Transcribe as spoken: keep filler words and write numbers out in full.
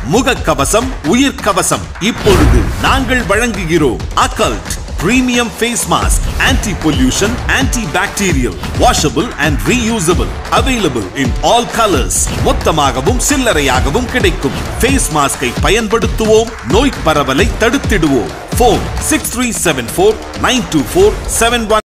முகக்கவசம் உயிர் கவசம் இப்பொழுது நாங்கள் வழங்குகிறோம். Occult Premium Face Mask, Anti-Pollution, Anti-Bacterial, Washable and Reusable. Available in all colors. மொத்தமாகவும் சில்லறையாகவும் கிடைக்கும். Face Mask ஐ பயன்படுத்துவோம், நோய் பரவலை தடுத்திடுவோம். Phone six three seven four nine two four seven one